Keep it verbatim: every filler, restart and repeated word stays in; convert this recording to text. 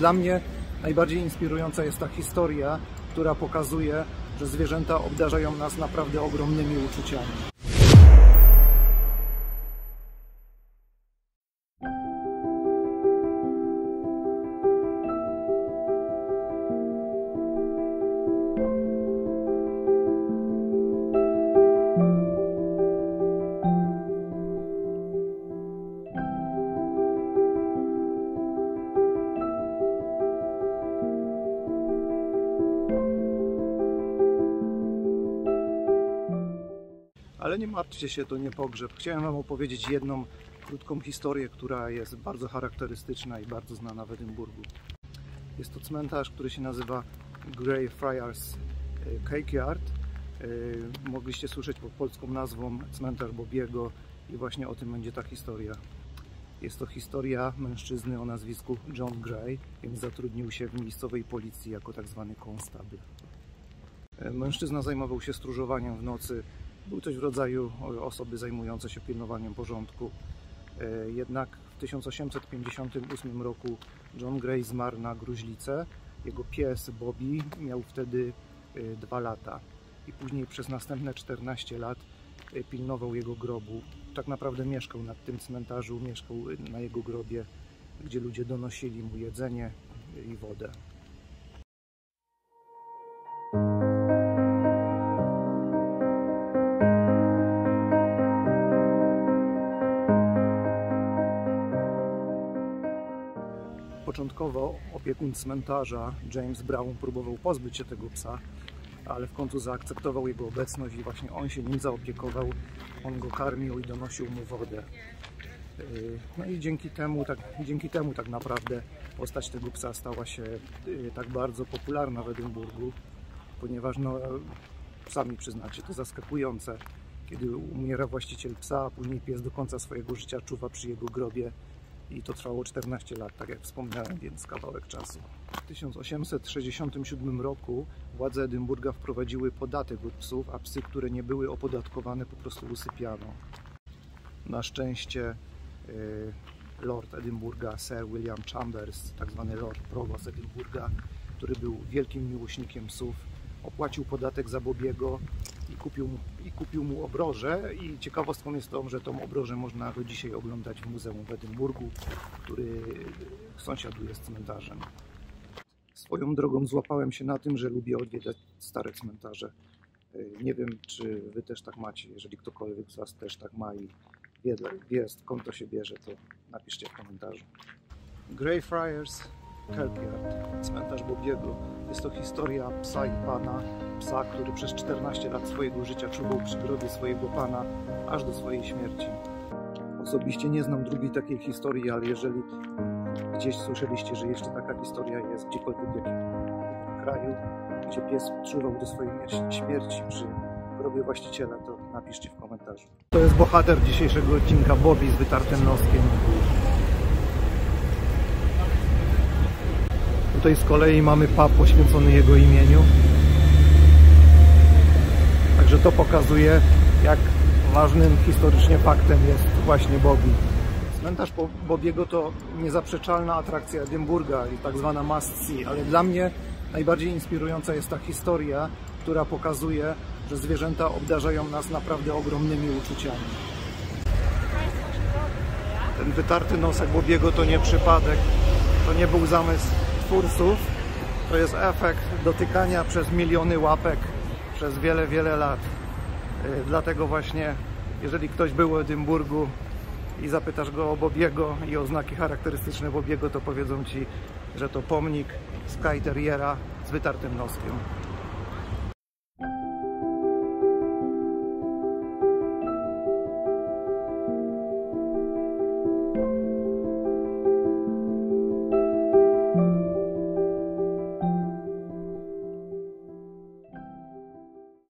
Dla mnie najbardziej inspirująca jest ta historia, która pokazuje, że zwierzęta obdarzają nas naprawdę ogromnymi uczuciami. Ale nie martwcie się, to nie pogrzeb. Chciałem Wam opowiedzieć jedną krótką historię, która jest bardzo charakterystyczna i bardzo znana w Edynburgu. Jest to cmentarz, który się nazywa Greyfriars Kirkyard. Mogliście słyszeć pod polską nazwą cmentarz Bobiego i właśnie o tym będzie ta historia. Jest to historia mężczyzny o nazwisku John Gray, więc zatrudnił się w miejscowej policji jako tak zwany konstabil. Mężczyzna zajmował się stróżowaniem w nocy. Był coś w rodzaju osoby zajmujące się pilnowaniem porządku. Jednak w tysiąc osiemset pięćdziesiątym ósmym roku John Gray zmarł na gruźlicę. Jego pies Bobby miał wtedy dwa lata i później przez następne czternaście lat pilnował jego grobu. Tak naprawdę mieszkał na tym cmentarzu, mieszkał na jego grobie, gdzie ludzie donosili mu jedzenie i wodę. Początkowo opiekun cmentarza James Brown próbował pozbyć się tego psa, ale w końcu zaakceptował jego obecność i właśnie on się nim zaopiekował, on go karmił i donosił mu wodę. No i dzięki temu tak, dzięki temu tak naprawdę postać tego psa stała się tak bardzo popularna w Edynburgu, ponieważ no, sami przyznacie, to zaskakujące, kiedy umiera właściciel psa, a później pies do końca swojego życia czuwa przy jego grobie. I to trwało czternaście lat, tak jak wspomniałem, więc kawałek czasu. W tysiąc osiemset sześćdziesiątym siódmym roku władze Edynburga wprowadziły podatek od psów, a psy, które nie były opodatkowane, po prostu usypiano. Na szczęście y, Lord Edynburga, Sir William Chambers, tak zwany Lord Provost Edynburga, który był wielkim miłośnikiem psów, opłacił podatek za Bobiego i kupił, i kupił mu obrożę. I ciekawostką jest to, że tą obrożę można do dzisiaj oglądać w Muzeum w Edynburgu, który sąsiaduje z cmentarzem. Swoją drogą złapałem się na tym, że lubię odwiedzać stare cmentarze. Nie wiem, czy Wy też tak macie. Jeżeli ktokolwiek z Was też tak ma i wie, wie skąd to się bierze, to napiszcie w komentarzu. Greyfriars Kirkyard, cmentarz Bobiego. Jest to historia psa i pana. Psa, który przez czternaście lat swojego życia czuwał przy grobie swojego pana, aż do swojej śmierci. Osobiście nie znam drugiej takiej historii, ale jeżeli gdzieś słyszeliście, że jeszcze taka historia jest gdziekolwiek w jakimś kraju, gdzie pies czuwał do swojej śmierci przy grobie właściciela, to napiszcie w komentarzu. To jest bohater dzisiejszego odcinka, Bobby z wytartym noskiem. Tutaj z kolei mamy pub poświęcony jego imieniu. Także to pokazuje, jak ważnym historycznie faktem jest właśnie Bobby. Cmentarz Bobiego to niezaprzeczalna atrakcja Edynburga i tak zwana must see, ale dla mnie najbardziej inspirująca jest ta historia, która pokazuje, że zwierzęta obdarzają nas naprawdę ogromnymi uczuciami. Ten wytarty nosek Bobiego to nie przypadek, to nie był zamysł twórców, to jest efekt dotykania przez miliony łapek przez wiele, wiele lat. Dlatego właśnie, jeżeli ktoś był w Edynburgu i zapytasz go o Bobiego i o znaki charakterystyczne Bobiego, to powiedzą Ci, że to pomnik Skye Terriera z wytartym noskiem.